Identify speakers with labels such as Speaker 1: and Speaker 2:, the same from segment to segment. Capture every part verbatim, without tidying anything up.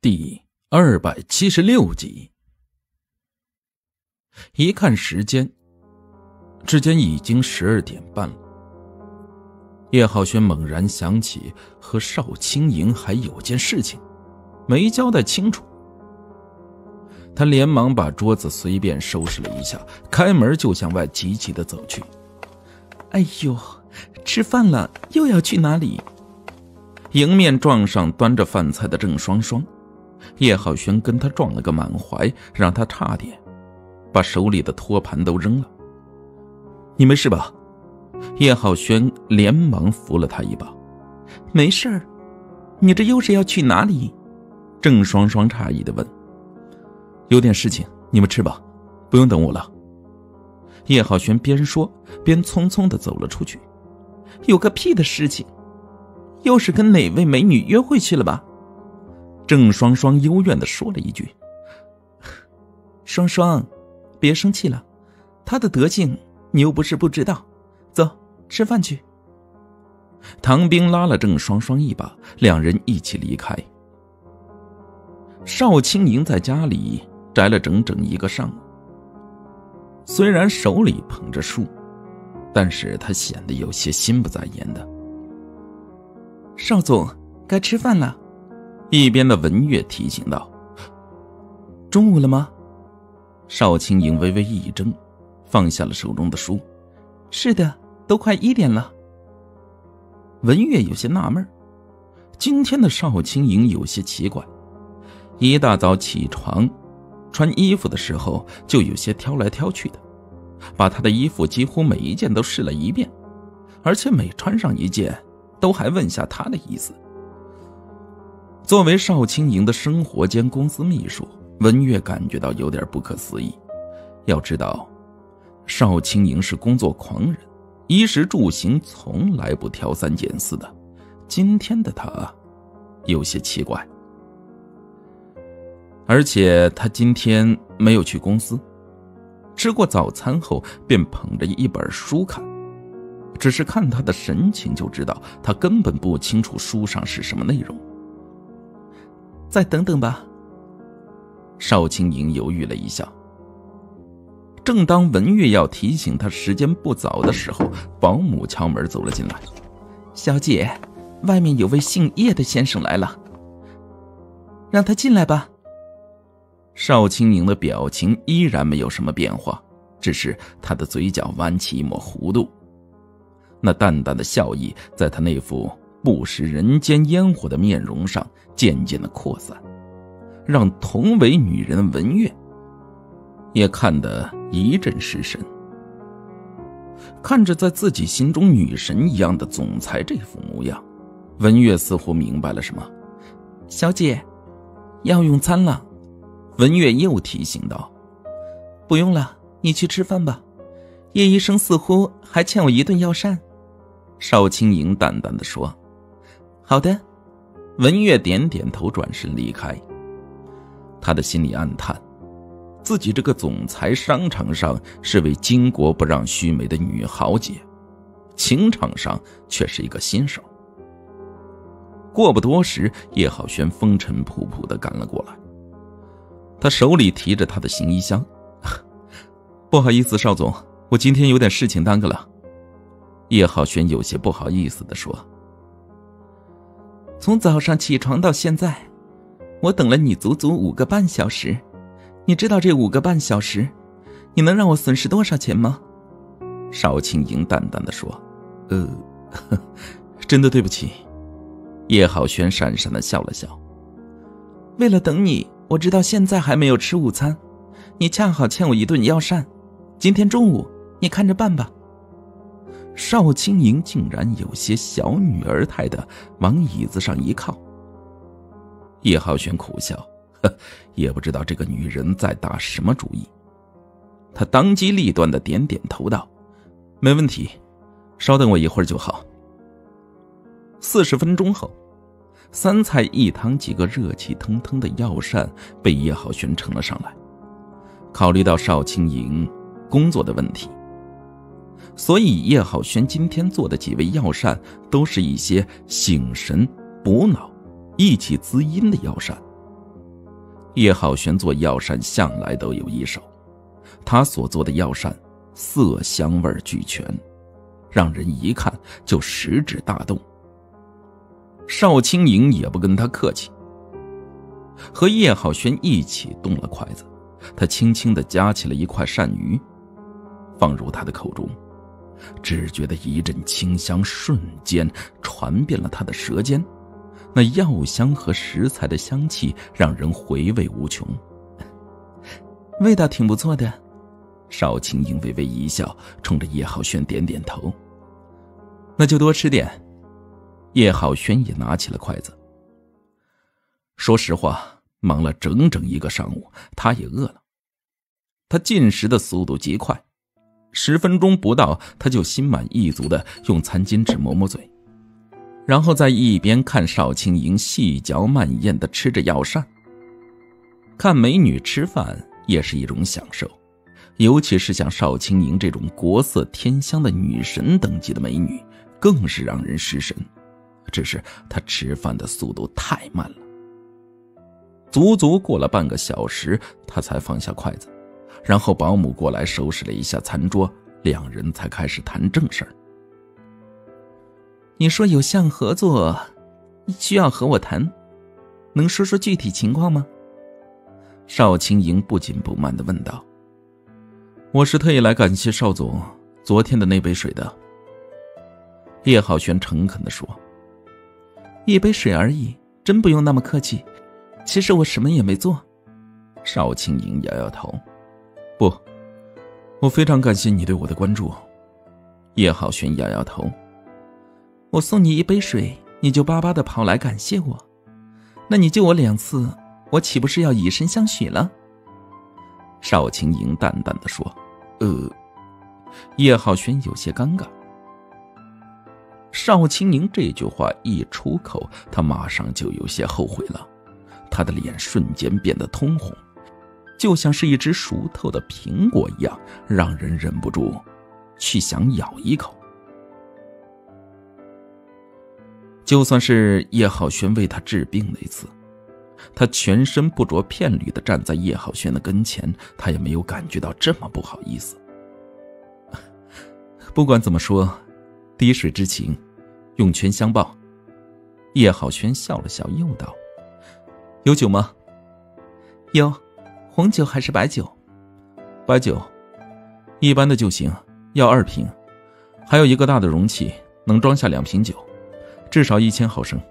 Speaker 1: 第二百七十六集。一看时间，只见已经十二点半了。叶浩轩猛然想起和邵青莹还有件事情没交代清楚，他连忙把桌子随便收拾了一下，开门就向外急急地走去。
Speaker 2: 哎呦，吃饭了，又要去哪里？
Speaker 1: 迎面撞上端着饭菜的郑双双，叶浩轩跟他撞了个满怀，让他差点把手里的托盘都扔了。你没事吧？叶浩轩连忙扶了他一把。
Speaker 2: 没事儿。你这又是要去哪里？
Speaker 1: 郑双双诧异地问。有点事情，你们吃吧，不用等我了。叶浩轩边说边匆匆地走了出去。
Speaker 2: 有个屁的事情，又是跟哪位美女约会去了吧？
Speaker 1: 郑双双幽怨地说了一句。
Speaker 2: 双双，别生气了，她的德行你又不是不知道，走，吃饭去。
Speaker 1: 唐兵拉了郑双双一把，两人一起离开。邵青莹在家里宅了整整一个上午，虽然手里捧着书，但是他显得有些心不在焉的。
Speaker 2: 邵总，该吃饭了。
Speaker 1: 一边的文月提醒道。
Speaker 2: 中午了吗？
Speaker 1: 邵青莹微微一怔，放下了手中的书。
Speaker 2: 是的，都快一点了。
Speaker 1: 文月有些纳闷，今天的邵青莹有些奇怪，一大早起床穿衣服的时候就有些挑来挑去的，把她的衣服几乎每一件都试了一遍，而且每穿上一件都还问下她的意思。作为邵青莹的生活兼公司秘书，文月感觉到有点不可思议。要知道，邵青莹是工作狂人，衣食住行从来不挑三拣四的，今天的她有些奇怪。而且她今天没有去公司，吃过早餐后便捧着一本书看，只是看她的神情就知道她根本不清楚书上是什么内容。
Speaker 2: 再等等吧。
Speaker 1: 邵青莹犹豫了一下。正当文月要提醒她时间不早的时候，保姆敲门走了进来。
Speaker 2: 小姐，外面有位姓叶的先生来了，让他进来吧。
Speaker 1: 邵青莹的表情依然没有什么变化，只是她的嘴角弯起一抹弧度，那淡淡的笑意在她那副不食人间烟火的面容上渐渐的扩散，让同为女人的文月也看得一阵失神。看着在自己心中女神一样的总裁这副模样，文月似乎明白了什么。
Speaker 2: 小姐，要用餐了。
Speaker 1: 文月又提醒道。
Speaker 2: 不用了，你去吃饭吧。叶医生似乎还欠我一顿药膳。
Speaker 1: 邵青莹淡淡地说。
Speaker 2: 好的。
Speaker 1: 文月点点头，转身离开。他的心里暗叹，自己这个总裁商场上是位巾帼不让须眉的女豪杰，情场上却是一个新手。过不多时，叶浩轩风尘仆仆地赶了过来，他手里提着他的行李箱。不好意思，邵总，我今天有点事情耽搁了。叶浩轩有些不好意思地说。
Speaker 2: 从早上起床到现在，我等了你足足五个半小时。你知道这五个半小时你能让我损失多少钱吗？
Speaker 1: 邵青莹淡淡地说。呃呵真的对不起。叶浩轩讪讪地笑了笑。
Speaker 2: 为了等你，我直到现在还没有吃午餐，你恰好欠我一顿药膳，今天中午你看着办吧。
Speaker 1: 邵青莹竟然有些小女儿态的往椅子上一靠。叶浩轩苦笑，呵，也不知道这个女人在打什么主意。他当机立断的点点头道：没问题，稍等我一会儿就好。四十分钟后，三菜一汤几个热气腾腾的药膳被叶浩轩盛了上来。考虑到邵青莹工作的问题，所以叶浩轩今天做的几味药膳都是一些醒神补脑益气滋阴的药膳， 叶浩轩做药膳向来都有一手，他所做的药膳色香味俱全，让人一看就食指大动。邵青莹也不跟他客气，和叶浩轩一起动了筷子，他轻轻地夹起了一块鳝鱼，放入他的口中，只觉得一阵清香瞬间传遍了他的舌尖，那药香和食材的香气让人回味无穷。
Speaker 2: 味道挺不错的。
Speaker 1: 邵青莹微微一笑，冲着叶浩轩点点头。
Speaker 2: 那就多吃点。
Speaker 1: 叶浩轩也拿起了筷子。说实话，忙了整整一个上午，他也饿了。他进食的速度极快，十分钟不到，他就心满意足地用餐巾纸抹抹嘴，然后在一边看邵青莹细嚼慢咽地吃着药膳。看美女吃饭也是一种享受，尤其是像邵青莹这种国色天香的女神等级的美女，更是让人失神。只是她吃饭的速度太慢了，足足过了半个小时，她才放下筷子，然后保姆过来收拾了一下餐桌，两人才开始谈正事儿。
Speaker 2: 你说有项合作需要和我谈，能说说具体情况吗？
Speaker 1: 邵青莹不紧不慢地问道。我是特意来感谢邵总昨天的那杯水的。叶浩轩诚恳地说。
Speaker 2: 一杯水而已，真不用那么客气，其实我什么也没做。
Speaker 1: 邵青莹摇摇头。不，我非常感谢你对我的关注。叶浩轩摇摇头。
Speaker 2: 我送你一杯水，你就巴巴地跑来感谢我，那你救我两次，我岂不是要以身相许了？
Speaker 1: 邵青莹淡淡地说。呃，叶浩轩有些尴尬。邵青莹这句话一出口，他马上就有些后悔了，他的脸瞬间变得通红，就像是一只熟透的苹果一样，让人忍不住去想咬一口。就算是叶浩轩为他治病那次，他全身不着片缕地站在叶浩轩的跟前，他也没有感觉到这么不好意思。不管怎么说，滴水之情，涌泉相报。叶浩轩笑了笑，又道：有酒吗？
Speaker 2: 有，红酒还是白酒？
Speaker 1: 白酒，一般的就行，要二瓶，还有一个大的容器，能装下两瓶酒，至少一千毫升。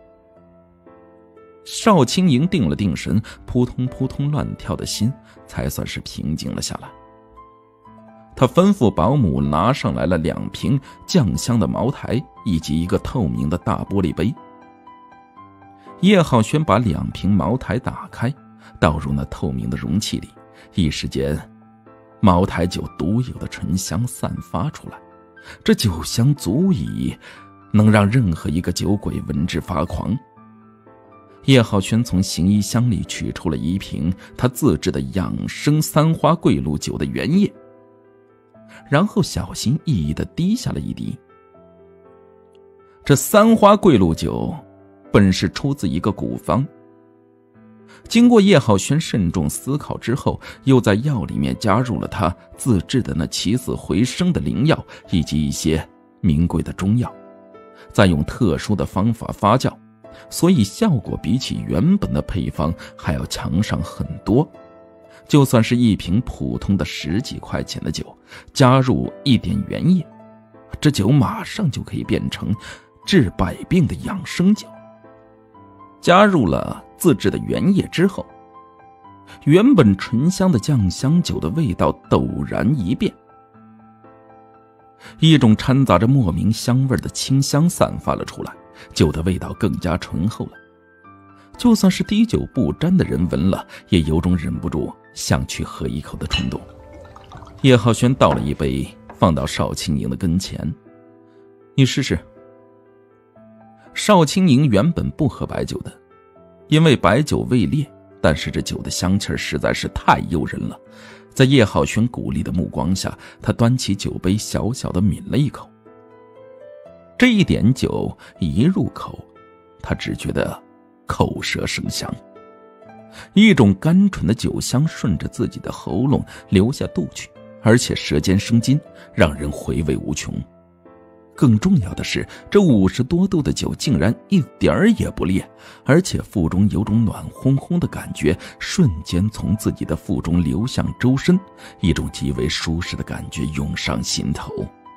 Speaker 1: 邵青莹定了定神，扑通扑通乱跳的心才算是平静了下来。他吩咐保姆拿上来了两瓶酱香的茅台以及一个透明的大玻璃杯。叶浩轩把两瓶茅台打开，倒入那透明的容器里，一时间茅台酒独有的醇香散发出来，这酒香足以能让任何一个酒鬼闻之发狂。叶浩轩从行医箱里取出了一瓶他自制的养生三花桂露酒的原液，然后小心翼翼地滴下了一滴。这三花桂露酒本是出自一个古方，经过叶浩轩慎重思考之后，又在药里面加入了他自制的那起死回生的灵药以及一些名贵的中药，再用特殊的方法发酵，所以效果比起原本的配方还要强上很多。就算是一瓶普通的十几块钱的酒，加入一点原液，这酒马上就可以变成治百病的养生酒。加入了自制的原液之后，原本醇香的酱香酒的味道陡然一变，一种掺杂着莫名香味的清香散发了出来，酒的味道更加醇厚了。就算是滴酒不沾的人闻了，也有种忍不住想去喝一口的冲动。叶浩轩倒了一杯，放到邵青莹的跟前，你试试。邵青莹原本不喝白酒的，因为白酒味烈，但是这酒的香气实在是太诱人了。在叶浩轩鼓励的目光下，他端起酒杯小小的抿了一口。这一点酒一入口，他只觉得口舌生香， 一种甘醇的酒香顺着自己的喉咙流下肚去，而且舌尖生津，让人回味无穷。更重要的是，这五十多度的酒竟然一点儿也不烈，而且腹中有种暖烘烘的感觉，瞬间从自己的腹中流向周身，一种极为舒适的感觉涌上心头。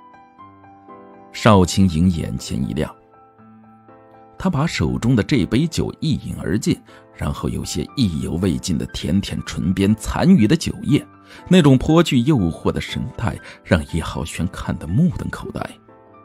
Speaker 1: 邵青莹眼前一亮，他把手中的这杯酒一饮而尽，然后有些意犹未尽的舔舔唇边残余的酒液，那种颇具诱惑的神态让叶浩轩看得目瞪口呆。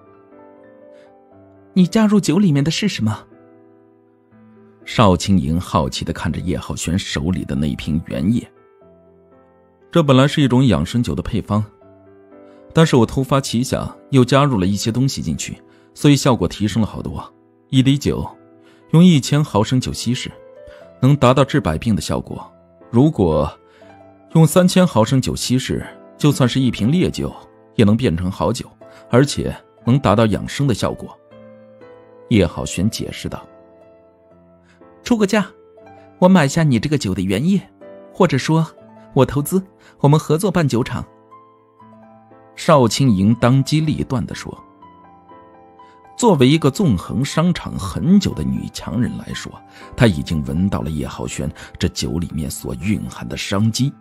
Speaker 2: 你加入酒里面的是什么？
Speaker 1: 邵青莹好奇地看着叶浩轩手里的那瓶原液。这本来是一种养生酒的配方，但是我突发奇想，又加入了一些东西进去，所以效果提升了好多。一滴酒用一千毫升酒稀释，能达到治百病的效果。如果用三千毫升酒稀释，就算是一瓶烈酒也能变成好酒，而且能达到养生的效果。叶浩轩解释道：
Speaker 2: 出个价，我买下你这个酒的原液，或者说我投资，我们合作办酒厂。
Speaker 1: 邵青莹当机立断地说。作为一个纵横商场很久的女强人来说，她已经闻到了叶浩轩这酒里面所蕴含的商机。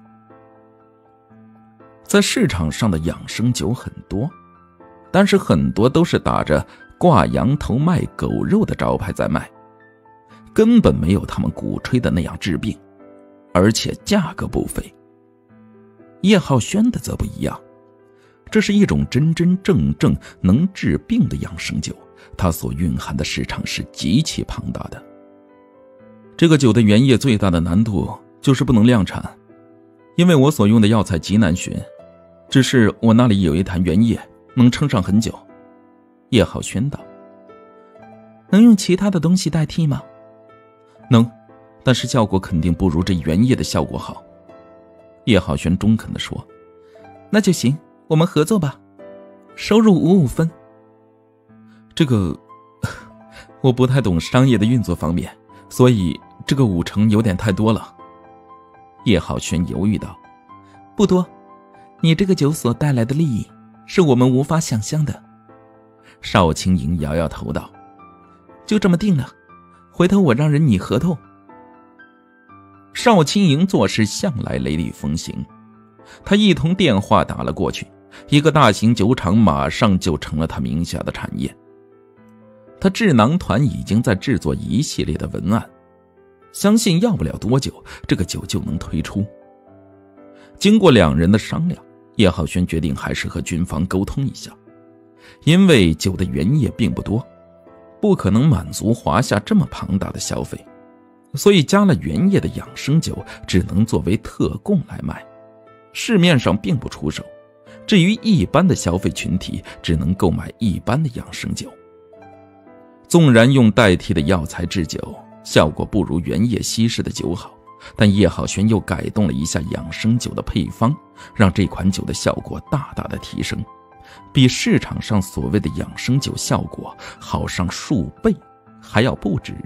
Speaker 1: 在市场上的养生酒很多，但是很多都是打着挂羊头卖狗肉的招牌在卖，根本没有他们鼓吹的那样治病，而且价格不菲。叶浩轩的则不一样，这是一种真真正正能治病的养生酒，它所蕴含的市场是极其庞大的。这个酒的原液最大的难度就是不能量产，因为我所用的药材极难寻，只是我那里有一坛原液能撑上很久。叶浩轩道：
Speaker 2: 能用其他的东西代替吗？
Speaker 1: 能，但是效果肯定不如这原液的效果好。叶浩轩中肯地说：
Speaker 2: 那就行，我们合作吧，收入五五分。
Speaker 1: 这个我不太懂商业的运作方面，所以这个五成有点太多了。叶浩轩犹豫道：
Speaker 2: 不多，你这个酒所带来的利益是我们无法想象的。
Speaker 1: 邵青莹摇摇头道：
Speaker 2: 就这么定了，回头我让人拟合同。
Speaker 1: 邵青莹做事向来雷厉风行，他一通电话打了过去，一个大型酒厂马上就成了他名下的产业。他智囊团已经在制作一系列的文案，相信要不了多久，这个酒就能推出。经过两人的商量，叶浩轩决定还是和军方沟通一下，因为酒的原液并不多，不可能满足华夏这么庞大的消费，所以加了原液的养生酒只能作为特供来卖，市面上并不出售。至于一般的消费群体，只能购买一般的养生酒。纵然用代替的药材制酒，效果不如原液稀释的酒好，但叶浩轩又改动了一下养生酒的配方，让这款酒的效果大大的提升，比市场上所谓的养生酒效果好上数倍，还要不止。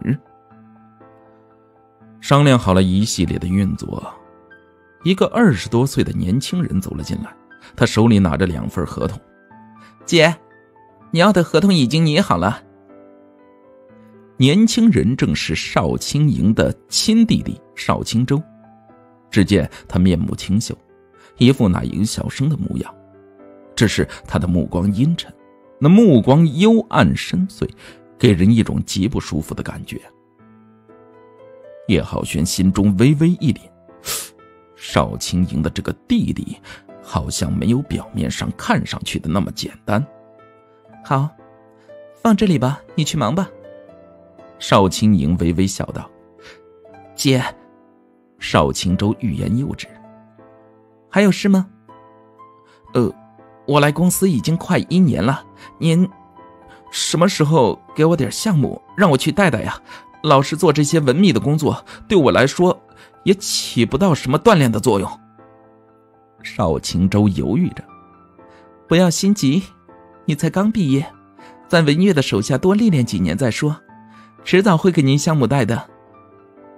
Speaker 1: 商量好了一系列的运作，一个二十多岁的年轻人走了进来，他手里拿着两份合同。
Speaker 2: 姐，你要的合同已经拟好了。
Speaker 1: 年轻人正是邵青莹的亲弟弟邵青舟，只见他面目清秀，一副那营小生的模样，只是他的目光阴沉，那目光幽暗深邃，给人一种极不舒服的感觉。叶浩轩心中微微一凛，邵青莹的这个弟弟好像没有表面上看上去的那么简单。
Speaker 2: 好，放这里吧，你去忙吧。
Speaker 1: 邵青莹微微笑道。
Speaker 2: 姐，
Speaker 1: 邵青舟欲言又止。
Speaker 2: 还有事吗？
Speaker 1: 呃，我来公司已经快一年了，您什么时候给我点项目让我去带带呀？老是做这些文秘的工作，对我来说也起不到什么锻炼的作用。邵青舟犹豫着。
Speaker 2: 不要心急，你才刚毕业，在文月的手下多历练几年再说，迟早会给您项目带的。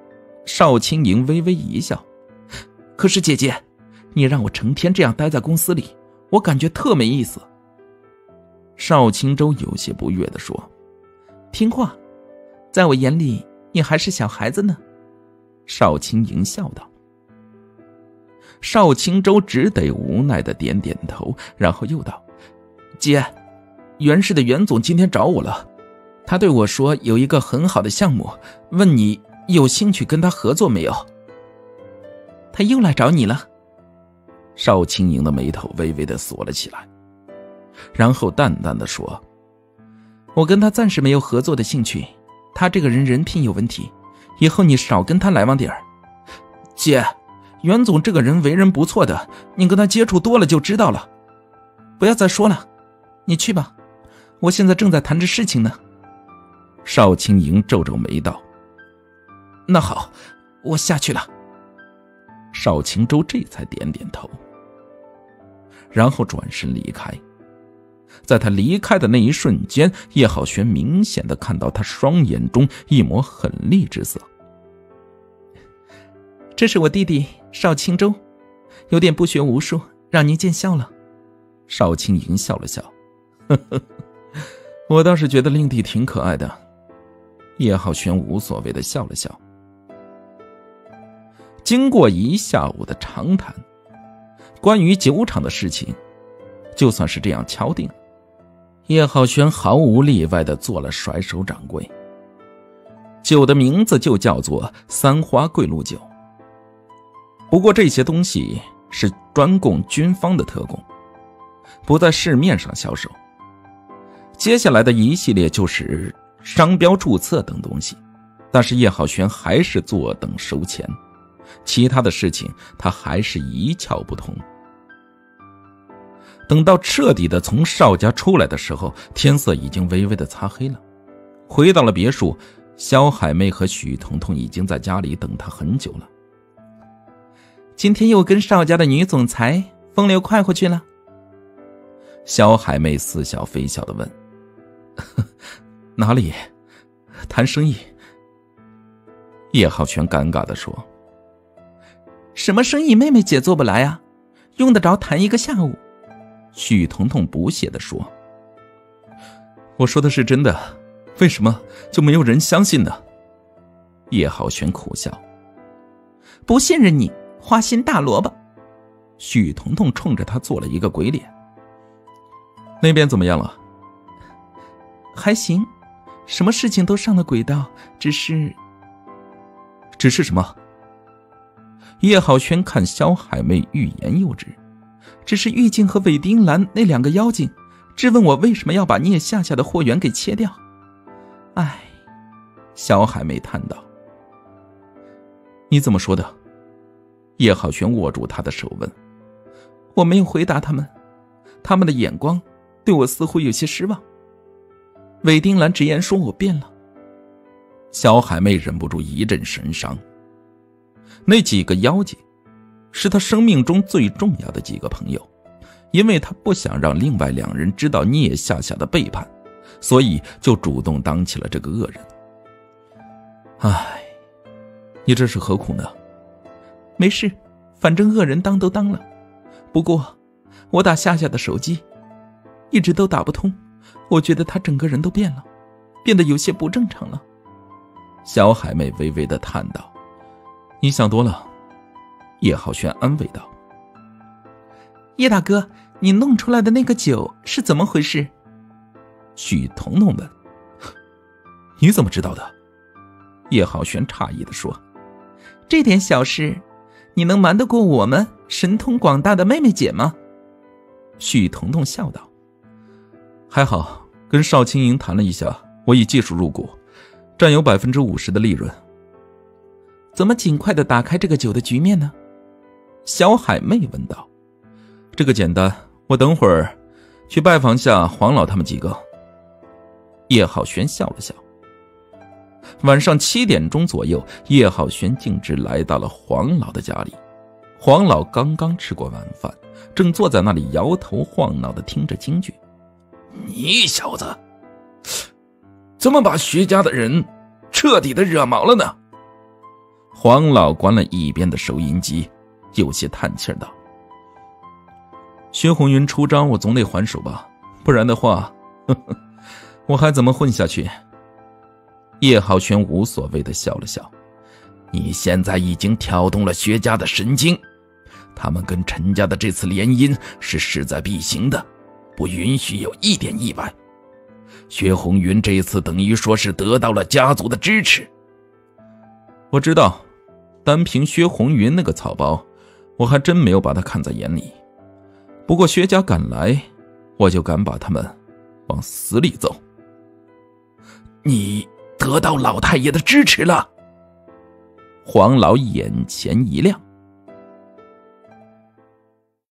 Speaker 1: 邵青莹微微一笑，可是姐姐，你让我成天这样待在公司里，我感觉特没意思。邵青舟有些不悦地说，听话，在我眼里你还是小孩子呢。邵青莹笑道。邵青舟只得无奈地点点头，然后又道，姐，袁氏的袁总今天找我了，他对我说有一个很好的项目，问你有兴趣跟他合作没有？他又来找你了？邵青莹的眉头微微地锁了起来，然后淡淡地说，我跟他暂时没有合作的兴趣，他这个人人品有问题，以后你少跟他来往点儿。姐，袁总这个人为人不错的，你跟他接触多了就知道了。不要再说了，你去吧，我现在正在谈着事情呢。邵青莹皱皱眉道，那好，我下去了。邵青舟这才点点头，然后转身离开。在他离开的那一瞬间，叶浩轩明显的看到他双眼中一抹狠厉之色。这是我弟弟邵青舟，有点不学无术，让您见笑了。邵青莹笑了笑，呵呵，我倒是觉得令弟挺可爱的。叶浩轩无所谓的笑了笑。经过一下午的长谈，关于酒厂的事情就算是这样敲定。叶浩轩毫无例外地做了甩手掌柜，酒的名字就叫做三花桂露酒。不过这些东西是专供军方的特供，不在市面上销售。接下来的一系列就是商标注册等东西，但是叶浩轩还是坐等收钱，其他的事情他还是一窍不通。等到彻底的从邵家出来的时候，天色已经微微的擦黑了。回到了别墅，肖海妹和许彤彤已经在家里等他很久了。今天又跟邵家的女总裁风流快活去了？肖海妹似笑非笑地问。哪里？谈生意。叶浩轩尴尬地说。什么生意妹妹姐做不来啊？用得着谈一个下午？许彤彤不屑地说。我说的是真的，为什么就没有人相信呢？叶浩轩苦笑。不信任你，花心大萝卜。许彤彤冲着他做了一个鬼脸。那边怎么样了？还行，什么事情都上了轨道，只是……只是什么？叶浩轩看肖海妹欲言又止，只是玉静和韦丁兰那两个妖精质问我为什么要把聂夏夏的货源给切掉。唉，肖海妹叹道。你怎么说的？叶浩轩握住他的手问。我没有回答他们，他们的眼光对我似乎有些失望。韦丁兰直言说我变了。肖海妹忍不住一阵神伤。那几个妖精是他生命中最重要的几个朋友，因为他不想让另外两人知道聂夏夏的背叛，所以就主动当起了这个恶人。唉，你这是何苦呢？没事，反正恶人当都当了。不过我打夏夏的手机一直都打不通，我觉得他整个人都变了，变得有些不正常了。小海妹微微地叹道。你想多了。叶浩轩安慰道。叶大哥，你弄出来的那个酒是怎么回事？许彤彤问。你怎么知道的？叶浩轩诧异地说。这点小事你能瞒得过我们神通广大的妹妹姐吗？许彤彤笑道。还好，跟邵青莹谈了一下，我以技术入股，占有 百分之五十 的利润。怎么尽快地打开这个酒的局面呢？小海妹问道。这个简单，我等会儿去拜访下黄老他们几个。叶浩轩笑了笑。晚上七点钟左右，叶浩轩径直来到了黄老的家里。黄老刚刚吃过晚饭，正坐在那里摇头晃脑地听着京剧。你小子怎么把徐家的人彻底的惹毛了呢？ 黄老关了一边的收音机，有些叹气道：薛红云出招，我总得还手吧，不然的话呵呵，我还怎么混下去？叶浩轩无所谓的笑了笑：你现在已经挑动了薛家的神经，他们跟陈家的这次联姻是势在必行的，不允许有一点意外。薛红云这一次等于说是得到了家族的支持。我知道，单凭薛红云那个草包，我还真没有把他看在眼里。不过薛家敢来，我就敢把他们往死里揍。你得到老太爷的支持了？黄老眼前一亮。